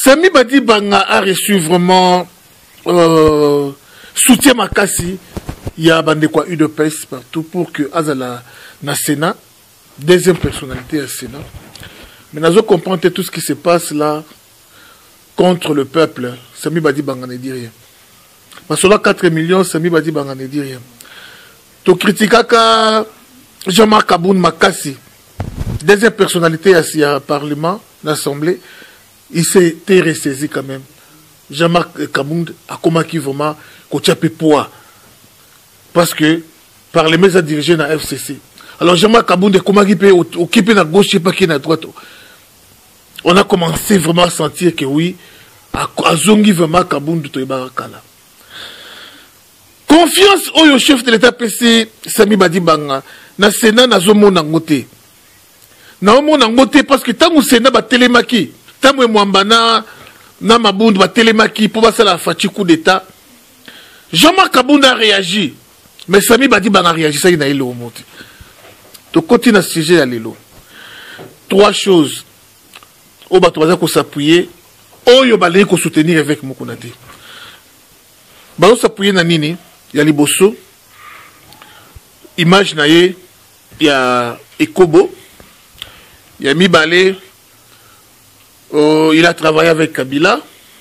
Sami Badi Banga a reçu vraiment soutien Makassi. Il y a quoi UDPS partout pour que Azala na Sénat, deuxième personnalité à Sénat. Mais nous comprendre tout ce qui se passe là contre le peuple. Sami Badi Banga ne dit rien. Parce que là 4 millions, Sami Badi Banga ne dit rien. Tu critiques Jean-Marc Aboun Makassi, deuxième personnalité assis à Parlement, l'Assemblée, il s'est ressaisi quand même. Jean-Marc Kabound a commencé vraiment qu'on poids. Parce que par les mêmes à diriger dans la FCC. Alors Jean-Marc Kabound comment il peut occuper la gauche, je ne sais pas qui est à droite. On a commencé vraiment à sentir que oui, à Zongi vraiment Kabound de Barakala. Confiance au chef de l'État PC, Sami Badi Banga, na Sénat na zomo na ngote. Na omo na ngote parce que tant que Sénat ba télémaki, tant que Mwambana na Mabound ba télémaki pour passer la fachi coup d'État. Jean-Marc Kabound a réagi, mais Sami Badi Banga a réagi, ça y est na ilo monte. To continue à sujet à l'élo. 3 choses. Au batoisa ko s'appuyer, au yo balé ko soutenir avec Mokunate. Ba s'appuyer na nini? Il y a Liboso, image naïe, il y a Ekobo, il y a Mibale, il a travaillé avec Kabila.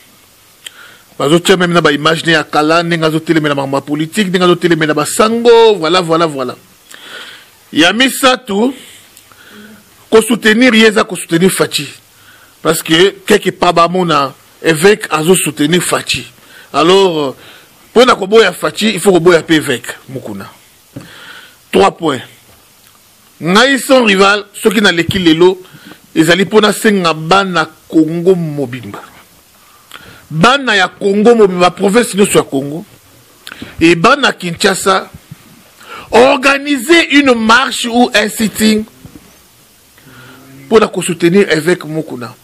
Même na image naïe à Kala, n'enga zoté les ménages politique, n'enga zoté les ménages sango, voilà. Il y a Misatou, qu'on soutenir Yeza, qu'on soutenir Fachi, parce que quelque part bamona évêque a soutenir Fachi. Alors pour na koboya Fachi, il faut koboya évêque Mukuna. 3 points. Ngai son rival, ceux qui n'a l'équipe lelo, ils allaient pour na senga bana Congo Mobimba. Bana ya Congo Mobimba, province de Congo. Et bana Kinshasa, organiser une marche ou un sitting pour la soutenir évêque Mukuna.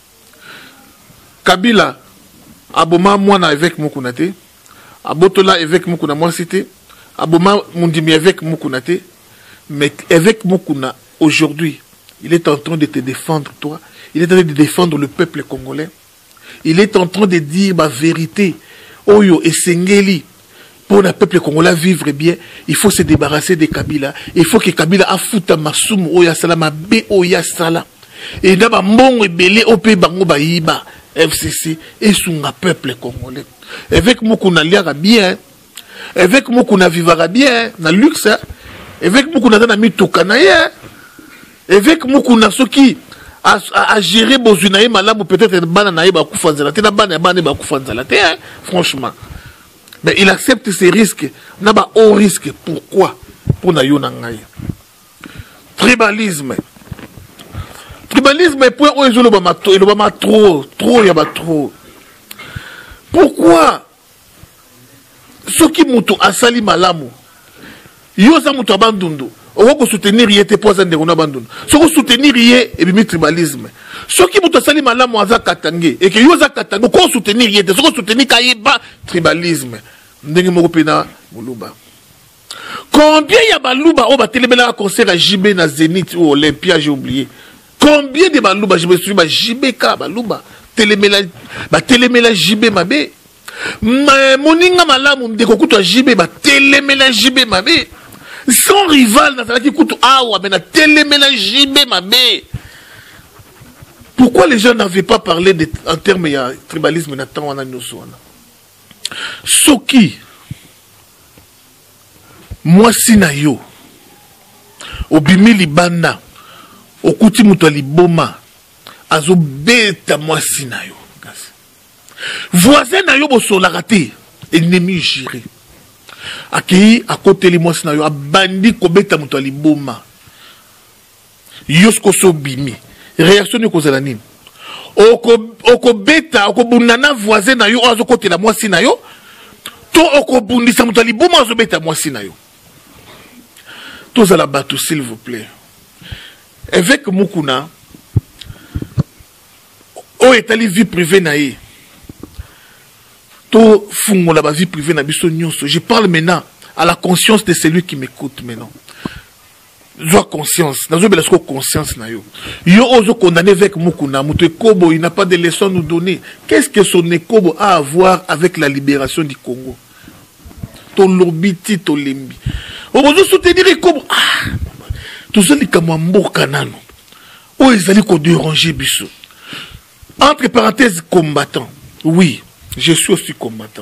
Kabila, aboma moi na évêque Mukuna te. Abotola évêque Mukuna moi cité. Aboma Mundimi évêque Mukuna te. Mais évêque Mukuna, aujourd'hui, il est en train de te défendre, toi. Il est en train de défendre le peuple congolais. Il est en train de dire ma vérité. Oyo et Sengeli. Pour le peuple congolais vivre bien, il faut se débarrasser de Kabila. Il faut que Kabila afuta masumu oya salama be oya sala. Et d'abord mon ebele ope bango bayiba FCC et sunga peuple congolais. Avec Mukuna liara bien. Avec Mukuna vivra bien na luxe. Avec Mukuna na mituka na ye. Avec Mukuna soki a gérer bozunaye malamu peut-être bana na ye ba kufanzala te na bana ba kufanzala te franchement. Mais il accepte ces risques. N'a pas haut risque. Pourquoi? Pour na yonangaï. Tribalisme. Tribalisme est point où ils ont le trop, y a trop. Pourquoi? Ce qui moutou asali malamu. Yosa moutou abandundu. On va soutenir yé te poison de on abandonne. Ce qu'on soutenir yé et bimi tribalisme. Ce qui moutou asali malamu aza katangé et que yosa katango qu'on soutenir yé te ce qu'on soutenir kaïba tribalisme. Ndenge moko pena muluba. Combien y a baluba au batelemela concert à JB na Zénith ou Olympia j'ai oublié. Combien de baluba je me suis ba JB ka baluba telemela JB mabe. Moninga malamu ndeko kutu JB ba telemela JB mabe. Son rival na salaki kutu awa mais na telemela JB mabe. Pourquoi les gens n'avaient pas parlé en termes de tribalisme na temps wana nyoso wana? Soki mwasi na yo obimi libanda okuti muto liboma azobeta mwasi na yo voisin na yo bosolaka te ennemi juré akei akoteli mwasi na yo abandi kobeta muto liboma yo skoso bimi réaction ni kozala nini? Okobeta okobundana voisin na yo azokotela mwasi na yo to okobundisa muto liboma azobeta mwasi na yo. Tous à la bateau s'il vous plaît. Avec Mukuna o etali vie privée na ye to fungo la vie privée na biso nyonso. Je parle maintenant à la conscience de celui qui m'écoute maintenant. Zoa conscience, nazo bela sko conscience na yo. Yo ozo condamné avec Mukuna, Mutu Ekobo, il n'a pas de leçons à nous donner. Qu'est-ce que son Ekobo a à voir avec la libération du Congo? Ton lobiti, ton lembi. On va soutenir Ekobo. Ah, tout ça, les kamambo kanano. Oh, ils allaient qu'on déranger biso. Entre parenthèses, combattant. Oui, je suis aussi combattant.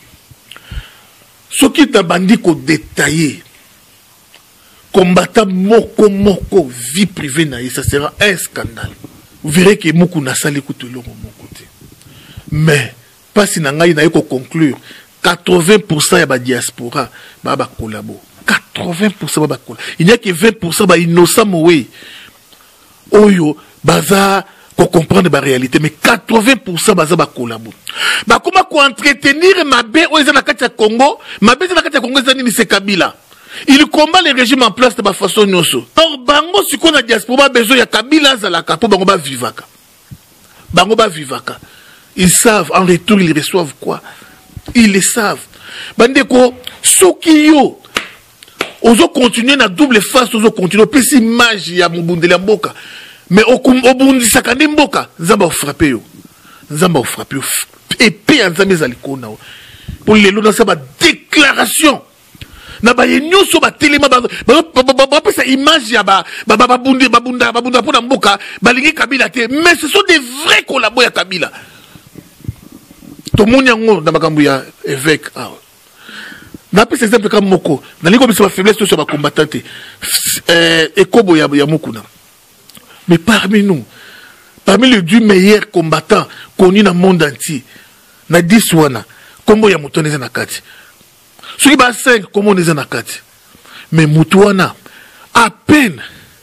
Ce qui t'a bandit qu'on détaillé. Combattant moko vie privée naïe, ça sera un scandale. Vous verrez que Moukou n'a pas l'écoute de mon côté. Mais, pas si n'a pas conclure, 80% de la diaspora va collaborer. 80% va collaborer. Il n'y a que 20% va innocent moué. Oyo, baza, pour comprendre la réalité. Mais 80% va collaborer. Bah, comment entretenir ma bé, ou ils ont la carte à Congo, ma bé, ils ont la carte à Congo, ils ont c'est Kabila. Il combat les régimes en place de ma façon noso. Or, bango, si qu'on a diaspora, besoin ya Kabila zalaka, pour bango ba vivaka. Bango ba vivaka. Ils savent, en retour, ils reçoivent quoi? Ils le savent. Bandeko, Sokiyo, ozo continuer na double face, ozo continuer, puis si image ya mubundela mboka. Mais au bundi sakane mboka, zamba frappé yo. Zamba frappé yo. Et puis, en zambé zalikona. Pour les lois, ça va déclaration. Na ba yenyo so ba telema ba pesa image ya ba babunda pona mboka balingi Kabila te, mais ce sont des vrais collaborateurs ya Kabila. To munyango na makambu ya évêque ah. Na pesa exemple comme moko na lingo bisa ba faiblesse sur ba combattant Ekobo ya Mukuna. Mais parmi nous, parmi les 10 meilleurs combattants connus dans le monde entier, na 10 wana kombo ya mutoneza na kati. Celui qui a 5, comment on est en akati. Mais Moutouana, à peine,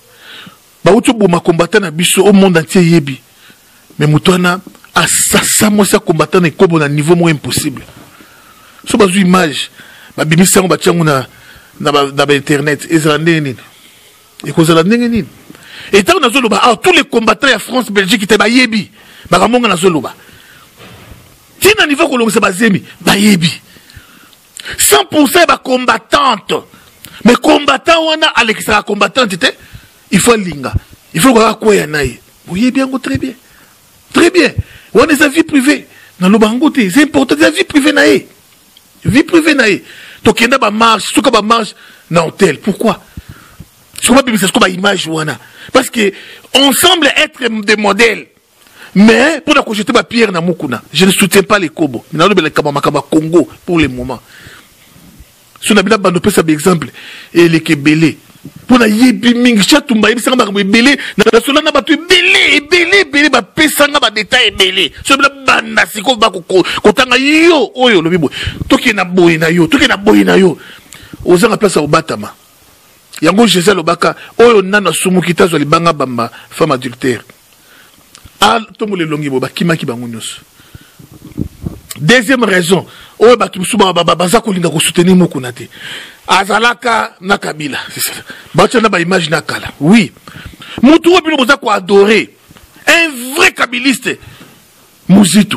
ma combattant na biso au monde entier yebi. Mais Moutouana, à ça, moi, ça combattant et comme on a un niveau moins impossible. So, bah, une image, ma bimisa, on va tiens, on a, dans Internet, et ça, et qu'on s'en a et tant on a zoloba, ah, tous les combattants à France, Belgique, qui étaient yebi, bah, ramon, on a zoloba. Tiens, à niveau qu'on l'a basé, bah, yebi. 100% de combattante. Mais combattant, on a Alexa combattante, il faut linga. Il faut voir quoi y en a. Vous voyez bien, très bien. Très bien. On a sa vie privée. Dans le bango, c'est important, la vie privée naïe. Vie privée naïe. Donc, il y a une marche, tout comme marche dans l'hôtel. Pourquoi? C'est comme une image, parce que on semble être des modèles. Mais, pour la jeter ma pierre dans Mukuna, je ne soutiens pas les Kobo. Mais dans le Congo, pour le moment. Si on a bien abandonné ça, par exemple, et les Kébélé. Pour la Yebi Ming, Chatumba, il s'en va belé, la solana batu belé, ba pesanga ba détail belé. Ce bla banda, c'est quoi, ba kotanga yo, oyo, le bibo. Toki na boy na yo, Ozanga place au Batama. Yango Jésus Lobaka, oyo nana sumukita zo libanga bamba, femme adultère. Ah, tomo le longi boba, kimaki bangunyos. Deuxième raison, oyo batu suba baza kolinga ko soutenir Mukuna te. Azalaka na Kabila. Bacha na ba image na kala. Oui. Mutu obino boza ko adorer un vrai kabiliste. Muzitu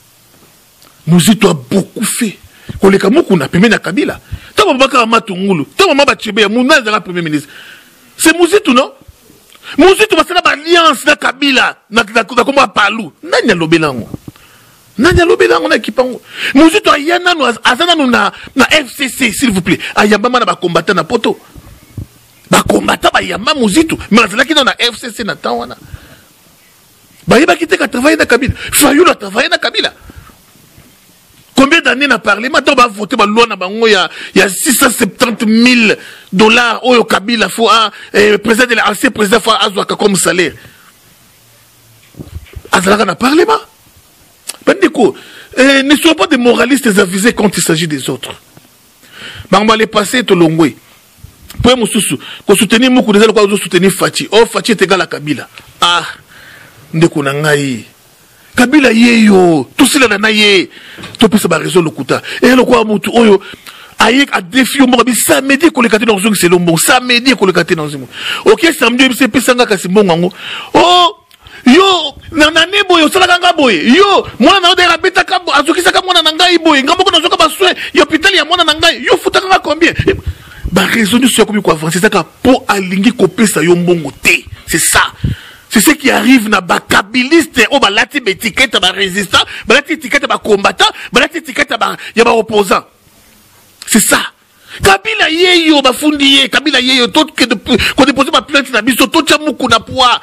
a beaucoup fait. Koleka Mukuna pembe na Kabila. Tama baka matungulu, tama maba chebe ya munaza la premier ministre. C'est Muzitu non? Muzitu basala ba alliance na Kabila na komba Palu. Nanya lobelango. Nanya lobelango na kipango. Muzitu ayana no azana no na FCC s'il vous plaît. Ayamba na ba combattant na poto. Ba combattant ba yamba Muzitu, mais azala ki na FCC na tawana. Ba yeba kiteka travailler na Kabila. Fayulu travailler na Kabila. Combien d'années n'a parlé? Maintenant, on va voter la loi, il y a 670 000 $ au Kabila, président de l'ancien président, faut avoir comme salaire. Azalaka n'a parlé, ma? Ne soyez pas des moralistes avisés quand il s'agit des autres. On va les passer tout l'ongoué. Pour moi, qu'on soutenir beaucoup des autres, qu'on soutenir Fati. Oh, Fati est égal à Kabila. Ah, ndeko nangai. Kabila yeyo, tout cela na ye, tout peut se raison le kuta. Et le quoi mutu oyo, aïe a défi au monde, samedi qu'on le kate dans un c'est le bon, samedi qu'on le kate dans un. Ok, samedi c'est pesanga kasi bongango. Oh, yo, nanane boyo, salaganga boy, yo, mwana na ode rabeta kabo, azuki saka mwana nangai boy, ngambo na zoka baswe, yo pitali ya mwana nangai, yo futanga combien? Ba raison de ce qu'on avancer ça pour aligner kopesa yo mbongo té. C'est ça. C'est ce qui arrive na ba kabiliste o ba lati étiquette ba résistant, ba lati étiquette ba combattant, ba lati étiquette ba ya ba opposant. C'est ça. Kabila yeyo ba fundiye, Kabila yeyo tout que qu'on dépose ma plainte na biso tout chamuku na poa.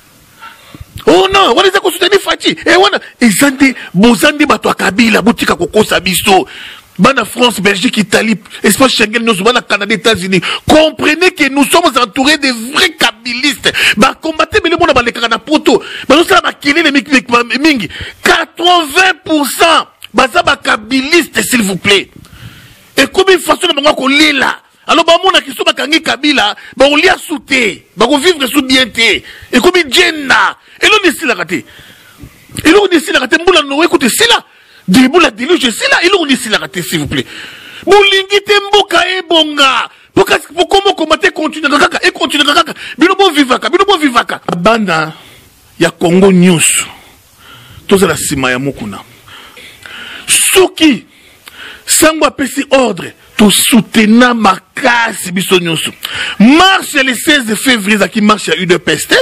Oh non, on est à soutenir Fati. Et on a Ezande bozande bato Kabila botika kokosa biso. Bana France, Belgique, Italie, espace Schengen, nous sommes Canada, États-Unis. Comprenez que nous sommes entourés de vrais kabilistes. Bah, combattez, mais le monde a les canards poto. Bah, nous sommes les mingi. 80%. Bah, ça, bah, kabilistes, s'il vous plaît. Et comme une façon de qu'on lit là. Alors, bah, mon qui sont kangi Kabila, bah, on lit à souter. Bah, on vivre sous bienté. Et comme une djenna. Et l'on est ici la raté. Et l'on est ici la raté. Moula, nous écoutez, c'est là. Debout la déluge, c'est là, il est ici la raté, s'il vous plaît. Boulingi temboka e bonga. Pour comment combattre, continue kaka, et continue kaka. Binobo vivaka. Banda, ya Congo News. Tout ça la sima ya mukuna. Soki, sangwa pesi ordre, to soutenir ma casse biso nyonso. Marche le 16 février, qui marche à UDPST.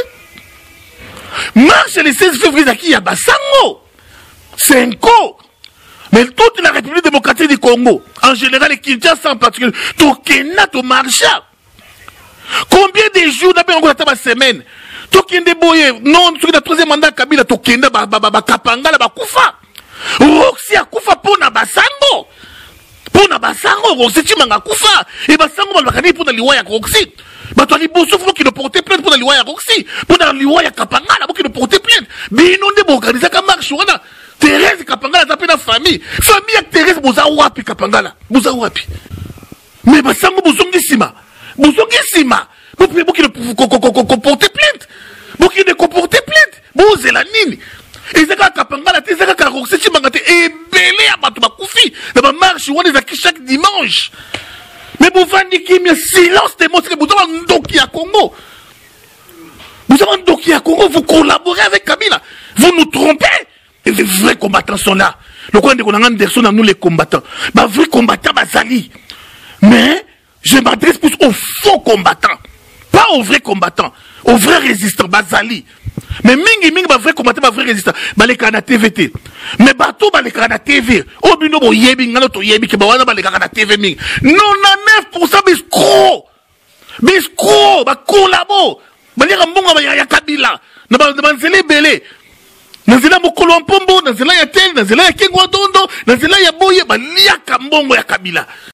Marche le 16 février, qui y a Basango. 5 ans. Mais toute la République démocratique du Congo, en général, et Kinshasa en particulier, tout Kenya, tout marcha. Combien de jours n'a pas encore la semaine? Tout Kenya boye, non, sur le troisième mandat, Kabila, tout Kenya, Kapangala, Koufa. Roxy a Koufa pour na Basango. Pour na Basango, Roxy Chimanga Koufa. Et Basango, Malakani pour na Liwaya Roxy. Bah, toi, les bossous, faut qu'ils ne portent plainte pour na Liwaya Roxy. Pour na Liwaya Kapangala, faut qu'ils ne portent plainte. Mais non, des organisés comme marche, Thérèse Kapangala a la famille. Famille avec Thérèse Bozawapi Kapangala. Bozawapi. Mais Basango Bozongisima. Bozongisima. Vous pouvez comporter plainte. Vous pouvez comporter plainte. Vous la nini. Et c'est quand Kapangala, c'est quand Karoxé Chimangate est belé à Batouba Koufi. Dans ma marche, on est acquis chaque dimanche. Mais vous vendez qui me silence démontre que vous avez un doki à Congo. Vous avez un doki à Congo, vous collaborez avec Kabila. Vous nous trompez. Et les vrais combattants sont là. Le coin de Anderson, nous les combattants. Les vrais combattants, Bazali. Mais, je m'adresse plus aux faux combattants. Pas aux vrais combattants. Aux vrais résistants, Bazali. Mais mingi, vrais combattants, vrais résistants. Les canards TVT. Mais bateau, les canards TV. Au bino, yebi, nganoto yebi, qui bawana, les canards TV mingi. 99% biscro. Biscro, collabo. Balira mbonga, ya Kabila. Nabanzele belé. Nazela mokolo mpombo, nazela ya tel, nazela ya kengwa tondo, nazela ya boye, balia kambongo ya Kabila.